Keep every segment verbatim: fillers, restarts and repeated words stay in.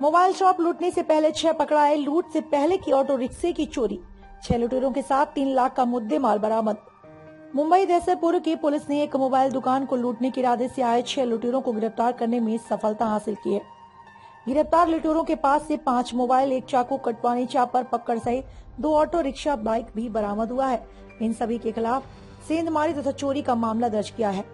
Mobile shop लूटने से पहले छह पकड़ाए। लूट से पहले की ऑटो रिक्शे की चोरी। छह लुटेरों के साथ तीन लाख का मुद्देमाल बरामद। मुंबई दहसरपुर की पुलिस ने एक मोबाइल दुकान को लूटने के इरादे से आए छह लुटेरों को गिरफ्तार करने में सफलता हासिल की है। गिरफ्तार लुटेरों के पास से पांच मोबाइल, एक चाकू, कटवानी चापर, पकड़ सहित दो ऑटो रिक्शा, बाइक भी बरामद हुआ है। इन सभी के खिलाफ सेंधमारी तथा चोरी का मामला दर्ज किया है।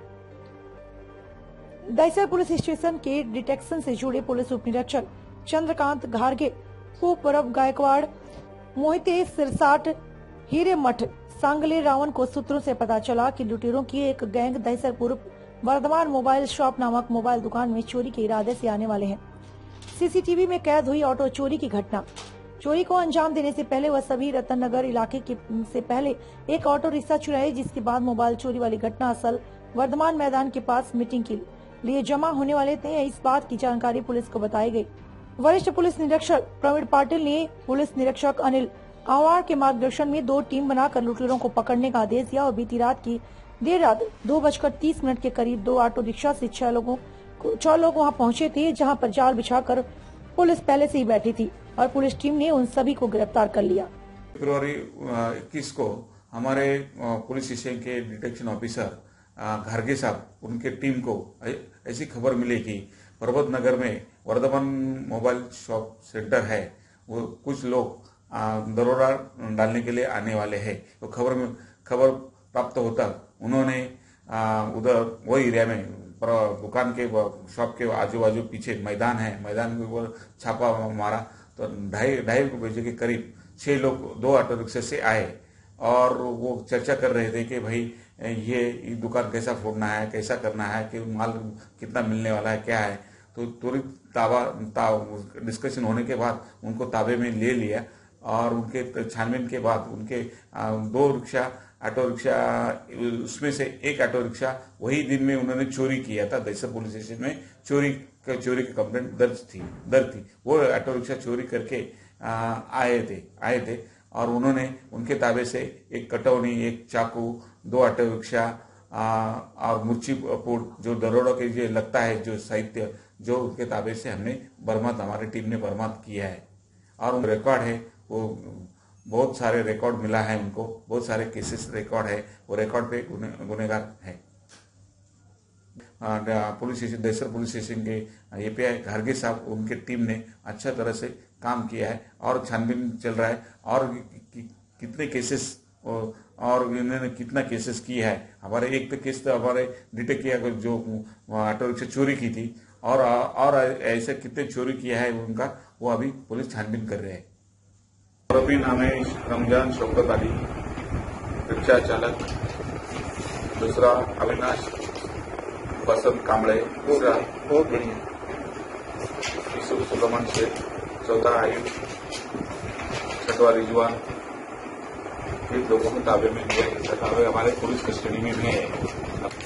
दहसर पुलिस स्टेशन के डिटेक्शन से जुड़े पुलिस उप निरीक्षक चंद्रकांत घारगे, पूर्व गायकवाड़, मोहिते सिरसाट, हीरेमठ, सांगले रावण को सूत्रों से पता चला कि लुटेरों की एक गैंग दहसरपुर वर्धमान मोबाइल शॉप नामक मोबाइल दुकान में चोरी के इरादे से आने वाले हैं। सीसीटीवी में कैद हुई ऑटो चोरी की घटना। चोरी को अंजाम देने से पहले वह सभी रतन नगर इलाके के से पहले एक ऑटो रिक्शा चुराई, जिसके बाद मोबाइल चोरी वाली घटना असल वर्धमान मैदान के पास मीटिंग के लिए जमा होने वाले थे। इस बात की जानकारी पुलिस को बताई गई। वरिष्ठ पुलिस निरीक्षक प्रवीण पाटिल ने पुलिस निरीक्षक अनिल आवार के मार्गदर्शन में दो टीम बनाकर लुटेरों को पकड़ने का आदेश दिया और बीती रात की देर रात दो बजकर तीस मिनट के करीब दो ऑटो रिक्शा से छह लोगों छह लोग वहां पहुंचे थे, जहां पर जाल बिछाकर पुलिस पहले से ही बैठी थी और पुलिस टीम ने उन सभी को गिरफ्तार कर लिया। फरवरी इक्कीस को हमारे पुलिस स्टेशन के डिटेक्शन ऑफिसर घारगे साहब, उनके टीम को ऐसी खबर मिली कि पर्वत नगर में वर्धमान मोबाइल शॉप सेंटर है, वो कुछ लोग दरोड़ा डालने के लिए आने वाले हैं। तो खबर में खबर प्राप्त होता उन्होंने उधर वो एरिया में दुकान के शॉप के आजू बाजू पीछे मैदान है, मैदान के ऊपर छापा मारा तो ढाई ढाई बजे के करीब छह लोग दो ऑटो रिक्शे से आए और वो चर्चा कर रहे थे कि भाई ये दुकान कैसा फोड़ना है, कैसा करना है, कि माल कितना मिलने वाला है, क्या है। तो तुरंत ताबा ता, डिस्कशन होने के बाद उनको ताबे में ले लिया और उनके छानबीन के बाद उनके दो रिक्शा ऑटो रिक्शा, उसमें से एक ऑटो रिक्शा वही दिन में उन्होंने चोरी किया था। दहसर पुलिस स्टेशन में चोरी चोरी की कंप्लेंट दर्ज थी दर्ज थी वो ऑटो रिक्शा चोरी करके आ, आए थे आए थे और उन्होंने उनके ताबे से एक कटौनी, एक चाकू, दो ऑटो रिक्शा और मुर्ची पुट, जो दरोड़ों के जो लगता है, जो साहित्य, जो उनके ताबे से हमने बरामद, हमारी टीम ने बरामद किया है। और रिकॉर्ड है, वो बहुत सारे रिकॉर्ड मिला है उनको, बहुत सारे केसेस रिकॉर्ड है, वो रिकॉर्ड पे गुनेगार है। Police station Dahisar police station के एपीआई घारगे साहब, उनके टीम ने अच्छा तरह से काम किया है और छानबीन चल रहा है और कि, कि, कितने केसेस और इन्होंने कितना केसेस किया है। हमारे एक तो केस तो हमारे डिटेक्ट किया जो ऑटो रिक्शा चोरी की थी और और ऐसे कितने चोरी किया है उनका, वो अभी पुलिस छानबीन कर रहे हैं। आरोपी नाम है रमजान शौकत अली, रिक्शा चालक। दूसरा अविनाश बसंत कांबळे, तीसरा यूसुफ सुलेमान शेख, चौथा आयुष, छठवा रिजवान। इन लोगों को ताबे में लिया, हमारे पुलिस कस्टडी में भी है।